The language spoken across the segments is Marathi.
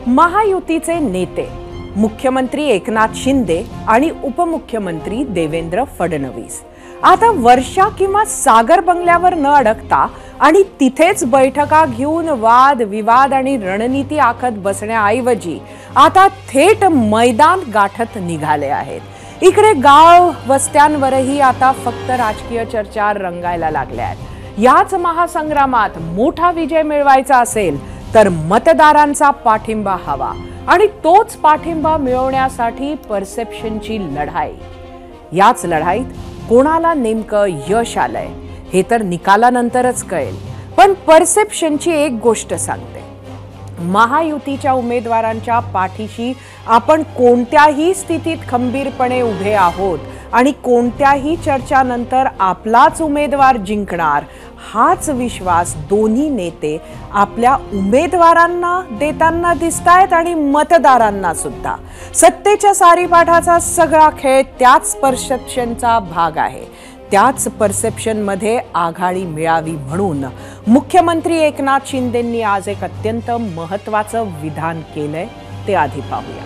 महायुतीचे नेते मुख्यमंत्री एकनाथ शिंदे आणि उपमुख्यमंत्री देवेंद्र फडणवीस आता वर्षा किंवा सागर बंगल्यावर न अडकता आणि तिथेच बैठका घेऊन वाद विवाद आणि रणनीती आखत बसण्याऐवजी आता थेट मैदान गाठत निघाले आहेत। इकडे गाव वस्त्यांवरही आता फक्त राजकीय चर्चा रंगायला लागल्या आहेत। याच महासंग्रामात मोठा विजय मिळवायचा असेल तर मतदारांचा पाठिंबा हवा आणि तोच पाठिंबा मिळवण्यासाठी परसेप्शनची लढाई। याच लढाईत कोणाला नेमकं यश आलंय हे तर निकालानंतरच कळेल, पण परसेप्शनची एक गोष्ट सांगते, महायुतीच्या उमेदवारांच्या पाठीशी आपण कोणत्याही स्थितीत खंबीरपणे उभे आहोत आणि कोणत्याही चर्चानंतर आपलाच उमेदवार जिंकणार हाच विश्वास दोन्ही नेते आपल्या उमेदवारांना देताना दिसतायत आणि मतदारांना सुद्धा। सत्तेच्या सारीपाठाचा सगळा खेळ त्याच परसेप्शनचा भाग आहे। त्याच परसेप्शनमध्ये आघाडी मिळावी म्हणून मुख्यमंत्री एकनाथ शिंदेंनी आज एक अत्यंत महत्त्वाचं विधान केलंय, ते आधी पाहूया।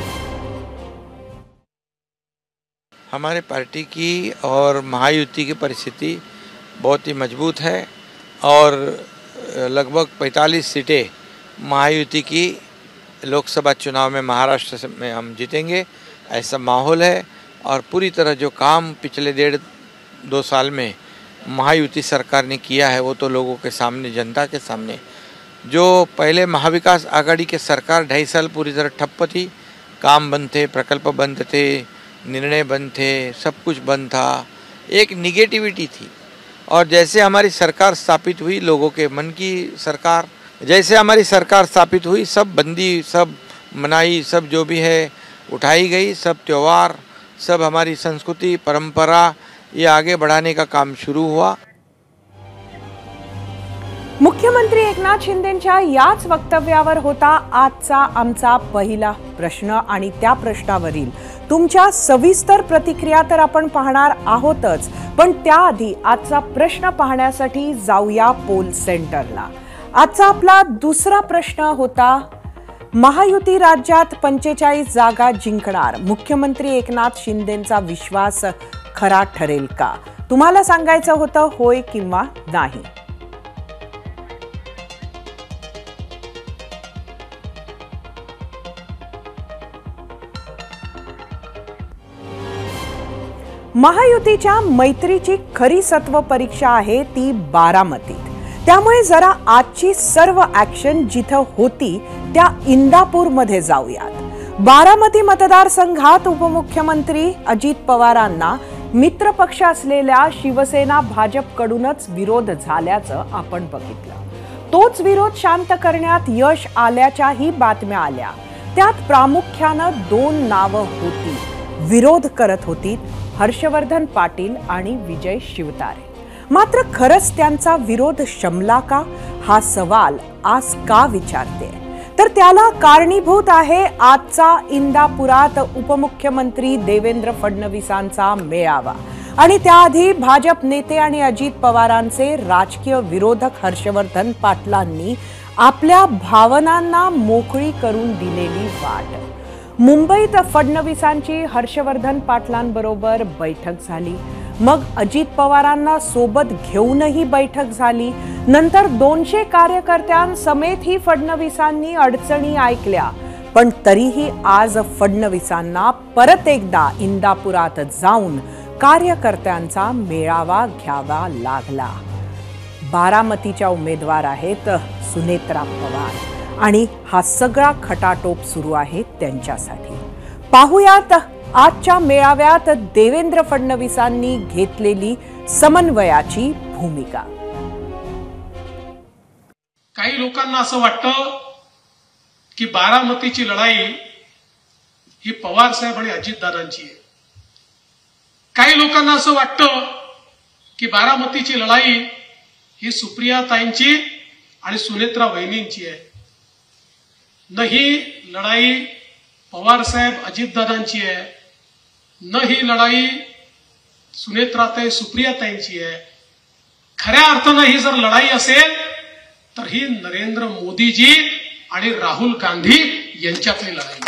हमारे पार्टी की और महायुति की परिस्थिति बहुत ही मजबूत है और लगभग 45 सीटें महायुति की लोकसभा चुनाव में महाराष्ट्र में हम जीतेंगे, ऐसा माहौल है। और पूरी तरह जो काम पिछले 1.5-2 साल में महायुति सरकार ने किया है वो तो लोगों के सामने, जनता के सामने। जो पहले महाविकास आघाड़ी के सरकार 2.5 साल पूरी तरह ठप्प थी, काम बंद थे, प्रकल्प बंद थे, निर्णय बंद थे, सब कुछ बंद था, एक निगेटिविटी थी। और जैसे हमारी सरकार स्थापित हुई, लोगों के मन की सरकार, जैसे हमारी सरकार स्थापित हुई, सब बंदी, सब मनाही, सब जो भी है उठाई गई, सब त्यौहार, सब हमारी संस्कृति परंपरा ये आगे बढ़ाने का काम शुरू हुआ। मुख्यमंत्री एकनाथ शिंदेंच्या याच वक्तव्यावर होता आजचा आमचा पहिला प्रश्न आणि त्या प्रश्नावरील तुमच्या सविस्तर प्रतिक्रिया तर आपण पाहणार आहोतच, पण त्याआधी आजचा प्रश्न पाहण्यासाठी जाऊया पोल सेंटरला। आजचा आपला दुसरा प्रश्न होता, महायुती राज्यात 45 जागा जिंकणार, मुख्यमंत्री एकनाथ शिंदेंचा विश्वास खरा ठरेल का? तुम्हाला सांगायचं होतं होय किंवा नाही। महायुतीच्या मैत्रीची खरी सत्व परीक्षा आहे ती बारामतीत। त्यामुळे जरा आजची सर्व ॲक्शन जिथं होती त्या इंदापूरमध्ये जाऊयात। बारामती मतदारसंघात उपमुख्यमंत्री अजित पवारांना मित्रपक्ष असलेल्या शिवसेना भाजपकडूनच विरोध झाल्याचं आपण बघितलं। तोच विरोध शांत करण्यात यश आल्याच्याही बातम्या आल्या। त्यात प्रामुख्यानं 2 नावं होती, विरोध करत होती, हर्षवर्धन पाटील आणि विजय शिवतारे। मात्र खरंच त्यांचा विरोध शमला का हा सवाल आज का विचारते, तर त्याला कारणीभूत आहे आजचा इंदापुरात उपमुख्यमंत्री देवेंद्र फडणवीसांचा मेळावा आणि त्याआधी भाजप नेते आणि अजित पवारांचे राजकीय विरोधक हर्षवर्धन पाटलांनी आपल्या भावनांना मोकळी करून दिलेली वाट। मुंबईत फडणवीसांची हर्षवर्धन पाटलांबरोबर बैठक झाली, मग अजित पवारांना सोबत घेऊनही बैठक झाली, नंतर 200 कार्यकर्त्यांसमेत ही फडणवीसांनी अडचणी ऐकल्या, पण तरीही आज फडणवीसांना परत एकदा इंदापुरात जाऊन कार्यकर्त्यांचा मेळावा घ्यावा लागला। बारामतीच्या उमेदवार आहेत सुनेत्रा पवार आणि हा सगळा खटाटोप सुरू आहे त्यांच्यासाठी। पाहुयात आजच्या मेळाव्यात देवेंद्र फडणवीसांनी घेतलेली समन्वयाची भूमिका। काही लोकांना असं वाटतं की बारामतीची लढाई ही पवार साहेब आणि अजितदादांची आहे। काही लोकांना असं वाटतं की बारामतीची लढाई ही सुप्रियाताईंची आणि सुनेत्रा वहिनींची आहे। न ही लढाई पवार साहेब अजितदादांची आहे, न ही लढाई सुनेत्राताई सुप्रियाताईंची आहे। खऱ्या अर्थानं ही जर लढाई असेल तर ही नरेंद्र मोदीजी आणि राहुल गांधी यांच्यातली लढाई.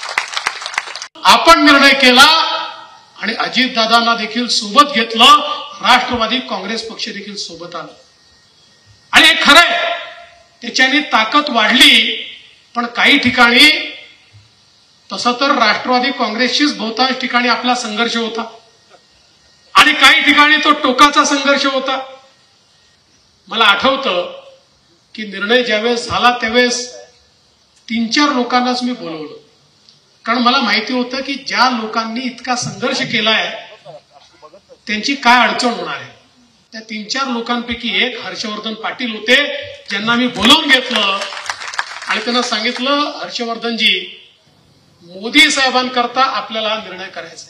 आपण निर्णय केला आणि अजितदादांना देखील सोबत घेतलं, राष्ट्रवादी काँग्रेस पक्ष देखील सोबत आलं. आणि हे खरंय, त्याच्याने ताकद वाढली. पण काही ठिकाणी तसं तर राष्ट्रवादी काँग्रेसचीच बहुतांश ठिकाणी आपला संघर्ष होता आणि काही ठिकाणी तो टोकाचा संघर्ष होता. मला आठवतं की निर्णय ज्यावेळेस झाला त्यावेळेस 3-4 लोकांनाच मी बोलवलं, कारण मला माहिती होतं की ज्या लोकांनी इतका संघर्ष केलाय त्यांची काय अडचण होणार आहे. त्या 3-4 लोकांपैकी एक हर्षवर्धन पाटील होते, ज्यांना मी बोलवून घेतलं आणि त्यांना सांगितलं, हर्षवर्धनजी, मोदी साहेबांकरता आपल्याला निर्णय करायचा आहे.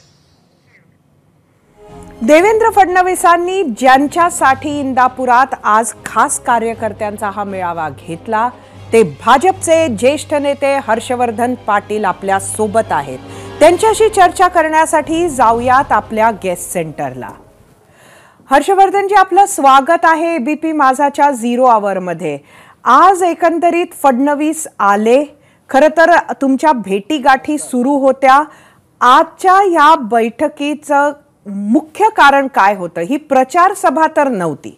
देवेंद्र फडणवीसांनी ज्यांच्यासाठी इंदापुरात आज खास कार्यकर्त्यांचा हा मेळावा घेतला ते भाजपचे ज्येष्ठ नेते हर्षवर्धन पाटील आपल्या सोबत आहेत. त्यांच्याशी चर्चा करण्यासाठी जाऊयात आपल्या गेस्ट सेंटरला. हर्षवर्धनजी, आपलं स्वागत आहे एबीपी माझाच्या 0 आवरमध्ये. आज एकंदरीत फडणवीस आले, खरं तर तुमच्या भेटीगाठी सुरू होत्या. आजच्या या बैठकीचं मुख्य कारण काय होतं? ही प्रचार सभा तर नव्हती.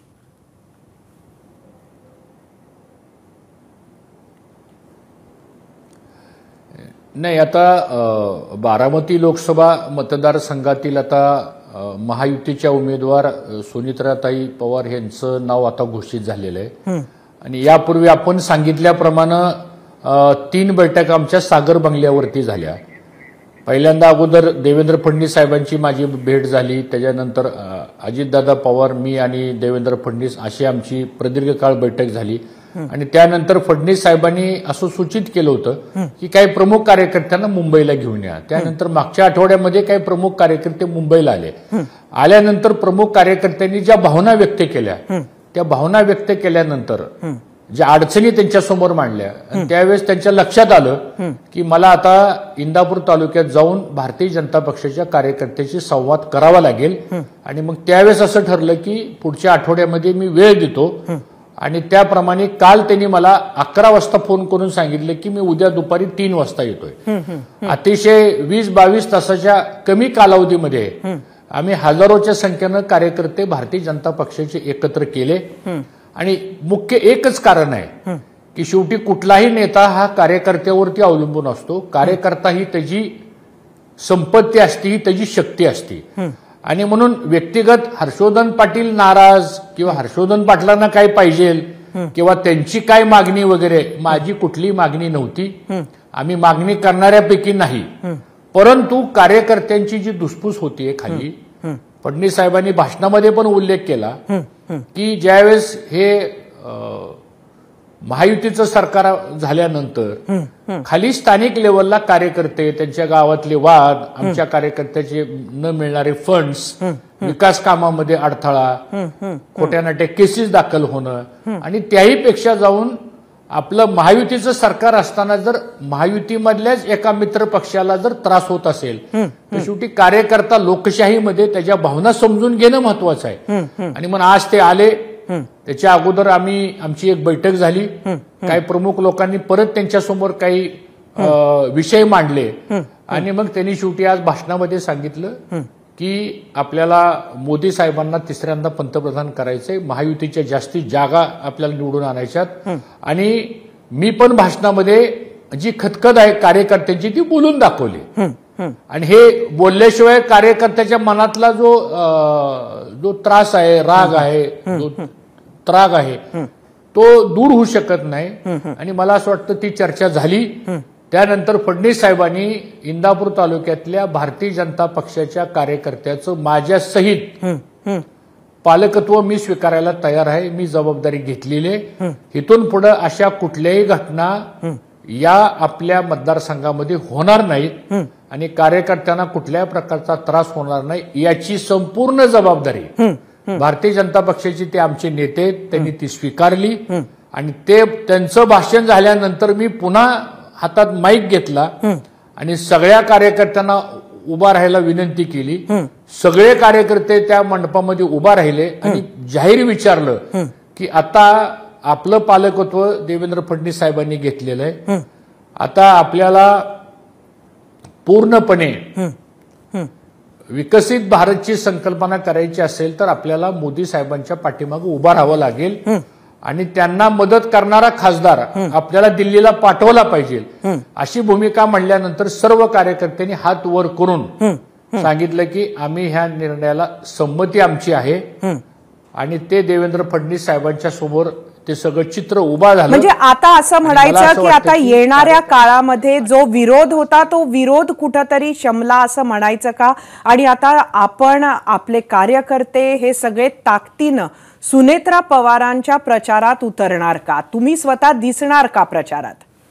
नाही, आता बारामती लोकसभा मतदारसंघातील आता महायुतीच्या उमेदवार सुनित्राताई पवार यांचं नाव आता घोषित झालेलं आहे. आणि यापूर्वी आपण सांगितल्याप्रमाणे 3 बैठक आमच्या सागर बंगल्यावरती झाल्या. पहिल्यांदा अगोदर देवेंद्र फडणवीस साहेबांची माझी भेट झाली, त्याच्यानंतर अजितदादा पवार, मी आणि देवेंद्र फडणवीस अशी आमची प्रदीर्घ काळ बैठक झाली. आणि त्यानंतर फडणवीस साहेबांनी असं सूचित केलं होतं की काही प्रमुख कार्यकर्त्यांना मुंबईला घेऊन या. त्यानंतर मागच्या आठवड्यामध्ये काही प्रमुख कार्यकर्ते मुंबईला आले. आल्यानंतर प्रमुख कार्यकर्त्यांनी ज्या भावना व्यक्त केल्या, त्या भावना व्यक्त केल्यानंतर ज्या अडचणी त्यांच्यासमोर मांडल्या, त्यावेळेस त्यांच्या लक्षात आलं की मला आता इंदापूर तालुक्यात जाऊन भारतीय जनता पक्षाच्या कार्यकर्त्याशी संवाद करावा लागेल. आणि मग त्यावेळेस असं ठरलं की पुढच्या आठवड्यामध्ये मी वेळ देतो. आणि त्याप्रमाणे काल त्यांनी मला 11 वाजता फोन करून सांगितलं की मी उद्या दुपारी 3 वाजता येतोय. अतिशय 20-22 तासाच्या कमी कालावधीमध्ये आम्ही हजारोच्या संख्येनं कार्यकर्ते भारतीय जनता पक्षाचे एकत्र केले. आणि मुख्य एकच कारण आहे की शेवटी कुठलाही नेता हा कार्यकर्त्यावरती अवलंबून असतो. कार्यकर्ता ही त्याची संपत्ती असते, ही त्याची शक्ती असते. आणि म्हणून व्यक्तिगत हर्षवर्धन पाटील नाराज किंवा हर्षवर्धन पाटलांना काय पाहिजे किंवा त्यांची काय मागणी वगैरे, माझी कुठलीही मागणी नव्हती. आम्ही मागणी करणाऱ्यापैकी नाही. परंतु कार्यकर्त्यांची जी धुसफूस होतीये खाली, फडणवीस साहेबांनी भाषणामध्ये पण उल्लेख केला की ज्यावेळेस हे महायुतीचं सरकार झाल्यानंतर खाली स्थानिक लेवलला कार्यकर्ते, त्यांच्या गावातले वाद, आमच्या कार्यकर्त्याचे न मिळणारे फंड्स, विकास कामामध्ये अडथळा, खोट्यानाट्या केसेस दाखल होणं, आणि त्याहीपेक्षा जाऊन आपलं महायुतीचं सरकार असताना जर महायुतीमधल्याच एका मित्र पक्षाला जर त्रास होत असेल तर शेवटी कार्यकर्ता लोकशाहीमध्ये त्याच्या भावना समजून घेणं महत्वाचं आहे. आणि मग आज ते आले. त्याच्या अगोदर आमची एक बैठक झाली. काही प्रमुख लोकांनी परत त्यांच्यासमोर काही विषय मांडले आणि मग त्यांनी शेवटी आज भाषणामध्ये सांगितलं की आपल्याला मोदी साहेबांना तिसऱ्यांदा पंतप्रधान करायचंय, महायुतीच्या जास्तीत जागा आपल्याला निवडून आणायच्यात. आणि मी पण भाषणामध्ये जी खतखत आहे कार्यकर्त्यांची ती बोलून दाखवली. आणि हे बोलल्याशिवाय कार्यकर्त्याच्या मनातला जो त्रास आहे, राग आहे, जो त्राग आहे, तो दूर होऊ शकत नाही. आणि मला असं वाटतं ती चर्चा झाली. त्यानंतर फडणवीस साहेबांनी इंदापूर तालुक्यातल्या भारतीय जनता पक्षाच्या कार्यकर्त्याचं माझ्यासहित पालकत्व मी स्वीकारायला तयार आहे. मी जबाबदारी घेतलेली आहे. इथून पुढे अशा कुठल्याही घटना या आपल्या मतदारसंघामध्ये होणार नाहीत आणि कार्यकर्त्यांना कुठल्याही प्रकारचा त्रास होणार नाही याची संपूर्ण जबाबदारी भारतीय जनता पक्षाचे ते आमचे नेते आहेत, त्यांनी ती स्वीकारली. आणि त्यांचं भाषण झाल्यानंतर मी पुन्हा हातात माईक घेतला आणि सगळ्या कार्यकर्त्यांना उभा राहायला विनंती केली. सगळे कार्यकर्ते त्या मंडपामध्ये उभा राहिले आणि जाहीर विचारलं की आता आपलं पालकत्व देवेंद्र फडणवीस साहेबांनी घेतलेलं आहे. आता आपल्याला पूर्णपणे विकसित भारतची संकल्पना करायची असेल तर आपल्याला मोदी साहेबांच्या पाठीमागे उभा राहावं लागेल आणि त्यांना मदत करणारा खासदार आपल्याला दिल्लीला पाठवला पाहिजे अशी भूमिका म्हणल्यानंतर सर्व कार्यकर्त्यांनी हात वर करून सांगितलं की आम्ही ह्या निर्णयाला संमती आमची आहे आणि ते देवेंद्र फडणवीस साहेबांच्या समोर ते सगळं चित्र उभा झालं. म्हणजे आता असं म्हणायचं की आता येणाऱ्या काळामध्ये जो विरोध होता तो विरोध कुठंतरी शमला असं म्हणायचं का? आणि आता आपण आपले कार्यकर्ते हे सगळे ताकदीनं सुनेत्रा पवारांच्या प्रचारात उतरणार का? तुम्ही स्वतः दिसणार का प्रचारात?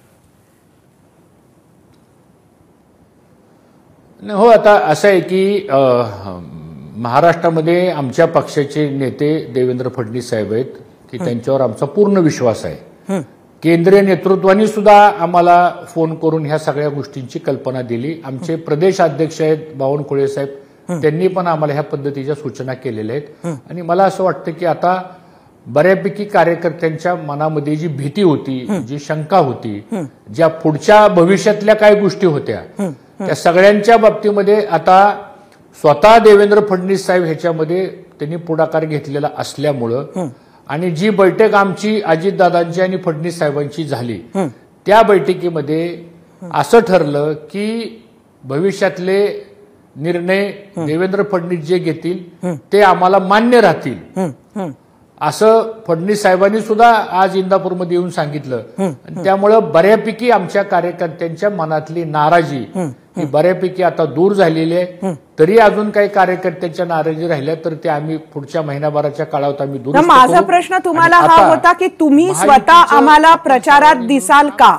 हो, आता असं आहे की महाराष्ट्रामध्ये आमच्या पक्षाचे नेते देवेंद्र फडणवीस साहेब आहेत की त्यांच्यावर आमचा पूर्ण विश्वास आहे. केंद्रीय नेतृत्वाने सुद्धा आम्हाला फोन करून ह्या सगळ्या गोष्टींची कल्पना दिली. आमचे प्रदेश अध्यक्ष आहेत बावनकुळे साहेब, त्यांनी पण आम्हाला ह्या पद्धतीच्या सूचना केलेल्या आहेत. आणि मला असं वाटतं की आता बऱ्यापैकी कार्यकर्त्यांच्या मनामध्ये जी भीती होती, जी शंका होती, ज्या पुढच्या भविष्यातल्या काही गोष्टी होत्या, त्या सगळ्यांच्या बाबतीमध्ये आता स्वतः देवेंद्र फडणवीस साहेब ह्याच्यामध्ये त्यांनी पुढाकार घेतलेला असल्यामुळं आणि जी बैठक आमची अजितदादांची आणि फडणवीस साहेबांची झाली त्या बैठकीमध्ये असं ठरलं की भविष्यातले निर्णय देवेंद्र फडणवीस जे घेतील ते आम्हाला मान्य राहतील असं फडणवीस साहेबांनी सुद्धा आज इंदापूरमध्ये येऊन सांगितलं. आणि त्यामुळं बऱ्यापैकी आमच्या कार्यकर्त्यांच्या मनातली नाराजी ही बऱ्यापैकी आता दूर झालेली आहे. तरी अजून काही कार्यकर्त्यांच्या नाराजी राहिल्या तर ते आम्ही पुढच्या महिनाभराच्या काळात आम्ही दूर. माझा प्रश्न तुम्हाला हा होता की तुम्ही स्वतः आम्हाला प्रचारात दिसाल का?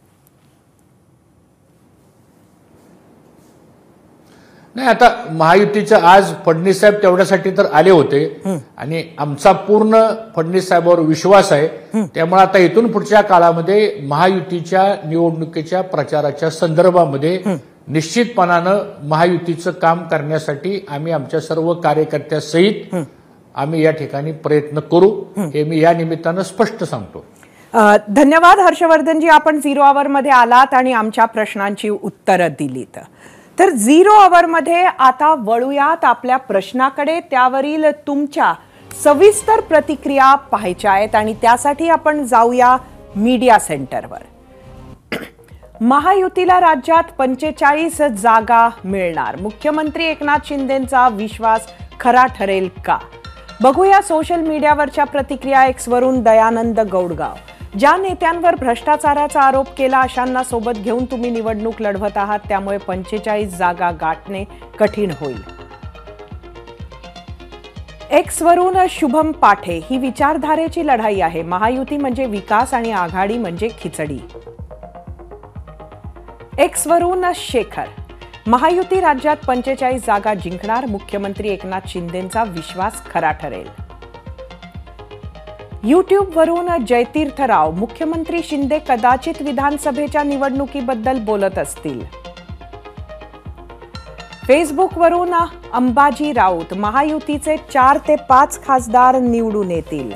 नाही, आता महायुतीचं आज फडणवीस साहेब तेवढ्यासाठी तर आले होते आणि आमचा पूर्ण फडणवीस साहेबांवर विश्वास आहे. त्यामुळे आता इथून पुढच्या काळामध्ये महायुतीच्या निवडणुकीच्या प्रचाराच्या संदर्भामध्ये निश्चितपणानं महायुतीचं काम करण्यासाठी आम्ही आमच्या सर्व कार्यकर्त्यासहित आम्ही या ठिकाणी प्रयत्न करू, हे मी या निमित्तानं स्पष्ट सांगतो. धन्यवाद हर्षवर्धनजी, आपण 0 आवरमध्ये आलात आणि आमच्या प्रश्नांची उत्तरं दिलीत. तर 0 आवरमध्ये आता वळूयात आपल्या प्रश्नाकडे. त्यावरील तुमच्या सविस्तर प्रतिक्रिया पाहायच्या आहेत आणि त्यासाठी आपण जाऊया मीडिया सेंटरवर. महायुतीला राज्यात 45 जागा मिळणार, मुख्यमंत्री एकनाथ शिंदेंचा विश्वास खरा ठरेल का? बघूया सोशल मीडियावरच्या प्रतिक्रिया. एक्सवरून दयानंद गौडगाव, ज्या नेत्यांवर भ्रष्टाचाराचा आरोप केला अशांना सोबत घेऊन तुम्ही निवडणूक लढवत आहात, त्यामुळे 45 जागा गाठणे कठीण होईल. एक्सवरून शुभम पाठे, ही विचारधारेची लढाई आहे. महायुती म्हणजे विकास आणि आघाडी म्हणजे खिचडी. एक्सवरून शेखर, महायुती राज्यात 45 जागा जिंकणार, मुख्यमंत्री एकनाथ शिंदेंचा विश्वास खरा ठरेल. यूट्यूबवरून जयतीर्थराव, मुख्यमंत्री शिंदे कदाचित विधानसभेच्या निवडणुकीबद्दल बोलत असतील. फेसबुकवरून अंबाजी राऊत, महायुतीचे 4 ते 5 खासदार निवडून येतील.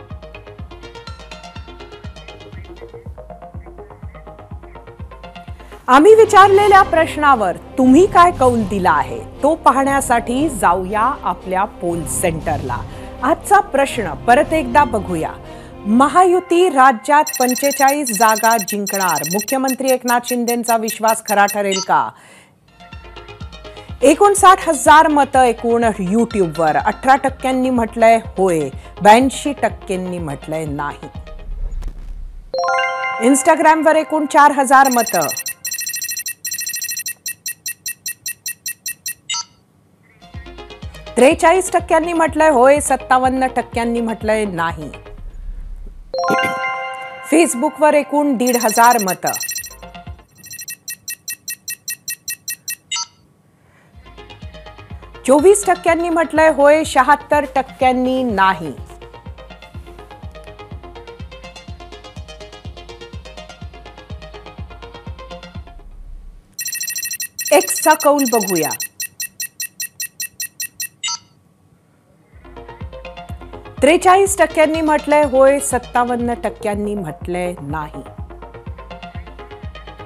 आम्ही विचारलेल्या प्रश्नावर तुम्ही काय कौल दिला आहे तो पाहण्यासाठी जाऊया आपल्या पोल सेंटरला. आजचा प्रश्न परत एकदा बघूया. महायुती राज्यात 45 जागा जिंकणार, मुख्यमंत्री एकनाथ शिंदेंचा विश्वास खरा ठरेल का? 59,000 मतं एकूण युट्यूबवर. 18% म्हटलंय होय, 82% म्हटलंय नाही. इंस्टाग्रामवर एकूण 4,000 मतं. 43% म्हटलंय होय, 57% म्हटलंय नाही. फेसबुकवर एकूण 1,500 मतं. 24% म्हटलंय होय, 76% नाही. एक्सचा कौल बघूया. 43% म्हटलंय होय, 57% म्हटलंय नाही.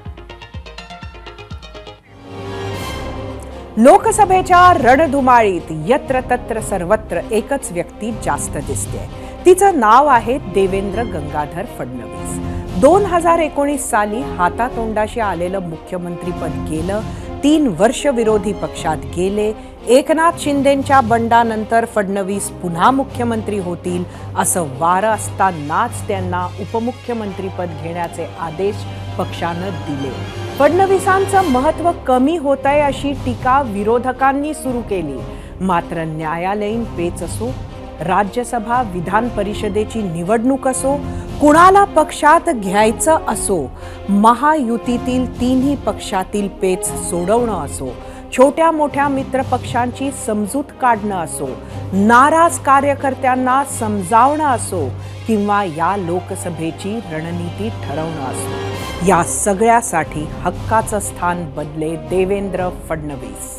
लोकसभेच्या रणधुमाळीत यत्र तत्र सर्वत्र एकच व्यक्ती जास्त दिसते. तिचं नाव आहे देवेंद्र गंगाधर फडणवीस. 2019 साली हातातोंडाशी आलेलं मुख्यमंत्रीपद गेलं. 3 वर्ष विरोधी पक्षात गेले. एकनाथ शिंदेंच्या बंडानंतर फडणवीस पुन्हा मुख्यमंत्री होतील असं वारं असतानाच त्यांना उपमुख्यमंत्रीपद घेण्याचे आदेश पक्षानं दिले. फडणवीसांचं महत्त्व कमी होतंय अशी टीका विरोधकांनी सुरू केली. मात्र न्यायालयीन पेच असो, राज्यसभा विधान परिषदेची निवडणूक असो, कुणाला पक्षात घ्यायचं असो, महायुतीतील तिन्ही पक्षातील पेच सोडवणं असो, छोट्या मोठ्या मित्रपक्षांची समजूत काढणं असो, नाराज कार्यकर्त्यांना समजावणं असो किंवा या लोकसभेची रणनीती ठरवणं असो, या सगळ्यासाठी हक्काचं स्थान बदले देवेंद्र फडणवीस.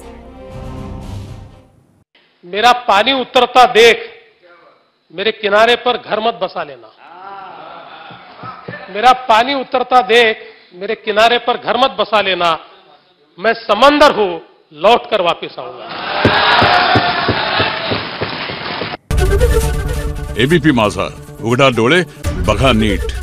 मेरा पानी उतरता देख मेरे किनारे पर घर मत बसा लेना. मेरा पानी उतरता देख मेरे किनारे पर घर मत बसा लेना. मैं समंदर हूं, लौट कर वापस आऊंगा. एबीपी माझा, उघडा डोळे बघा नीट.